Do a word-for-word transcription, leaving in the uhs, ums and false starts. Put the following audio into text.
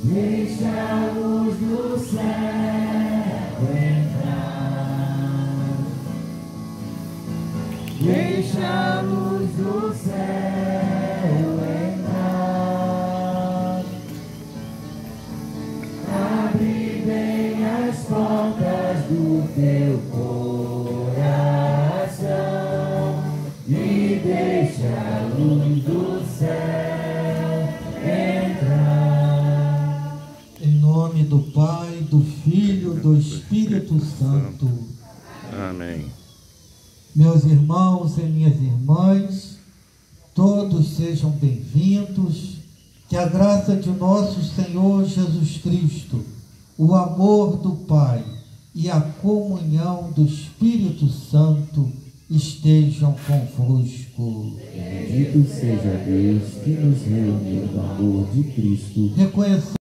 Deixa a luz do céu entrar. Deixa a luz do céu entrar. Abre bem as portas do teu coração e deixa a luz do céu entrar. Em nome do Pai, do Filho, do Espírito Santo. Amém. Meus irmãos e minhas irmãs, todos sejam bem-vindos. Que a graça de nosso Senhor Jesus Cristo, o amor do Pai e a comunhão do Espírito Santo estejam convosco. Bendito seja Deus que nos reuniu no amor de Cristo. Reconhecemos